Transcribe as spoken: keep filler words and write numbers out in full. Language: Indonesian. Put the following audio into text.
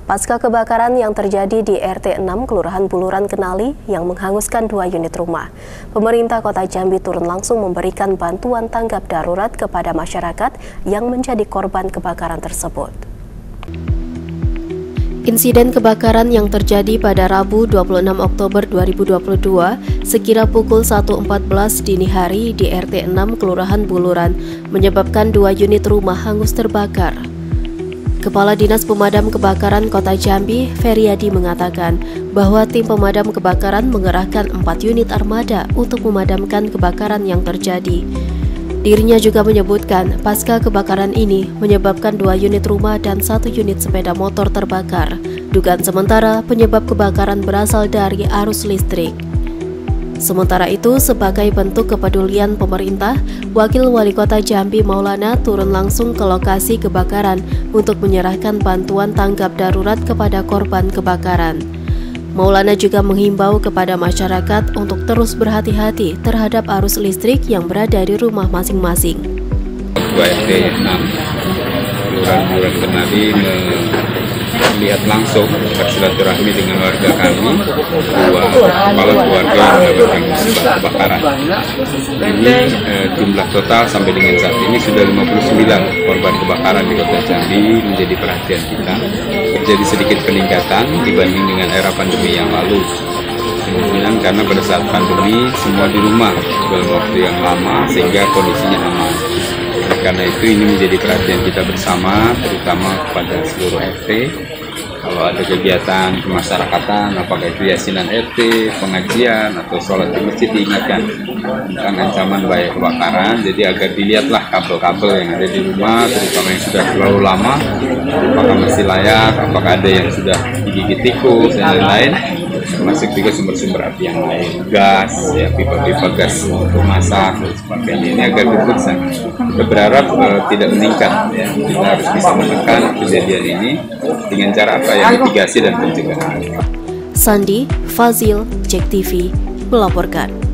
Pasca kebakaran yang terjadi di R T enam Kelurahan Buluran Kenali yang menghanguskan dua unit rumah, pemerintah Kota Jambi turun langsung memberikan bantuan tanggap darurat kepada masyarakat yang menjadi korban kebakaran tersebut. Insiden kebakaran yang terjadi pada Rabu dua puluh enam Oktober dua ribu dua puluh dua sekira pukul satu empat belas dini hari di R T enam Kelurahan Buluran menyebabkan dua unit rumah hangus terbakar. Kepala Dinas Pemadam Kebakaran Kota Jambi, Feryadi, mengatakan bahwa tim pemadam kebakaran mengerahkan empat unit armada untuk memadamkan kebakaran yang terjadi. Dirinya juga menyebutkan pasca kebakaran ini menyebabkan dua unit rumah dan satu unit sepeda motor terbakar. Dugaan sementara penyebab kebakaran berasal dari arus listrik. Sementara itu, sebagai bentuk kepedulian pemerintah, Wakil Wali Kota Jambi Maulana turun langsung ke lokasi kebakaran untuk menyerahkan bantuan tanggap darurat kepada korban kebakaran. Maulana juga menghimbau kepada masyarakat untuk terus berhati-hati terhadap arus listrik yang berada di rumah masing-masing. Ketua R T enam Kelurahan Buluran Kenali melihat langsung bersilaturahmi dengan warga kami, dua kepala keluarga yang mendapatkan musibah kebakaran. Ini eh, jumlah total sampai dengan saat ini sudah lima puluh sembilan korban kebakaran di Kota Jambi. Menjadi perhatian kita, terjadi sedikit peningkatan dibanding dengan era pandemi yang lalu. Kemungkinan karena pada saat pandemi semua di rumah dalam waktu yang lama sehingga kondisinya aman. Karena itu ini menjadi perhatian kita bersama, terutama kepada seluruh R T. Kalau ada kegiatan kemasyarakatan, apakah itu yasinan R T, pengajian, atau sholat di masjid, diingatkan tentang ancaman bahaya kebakaran. Jadi agar dilihatlah kabel-kabel yang ada di rumah, terutama yang sudah terlalu lama, apakah masih layak, apakah ada yang sudah digigit tikus, dan lain-lain. Termasuk juga sumber-sumber api yang lain, gas, ya, pipa-pipa gas untuk masak, dan sebagainya. Ini agar diperiksa. Kita berharap uh, tidak meningkat. Ya. Kita harus bisa menekan kejadian ini dengan cara apa ya, mitigasi dan pencegahan. Sandi, Fazil, Jek T V melaporkan.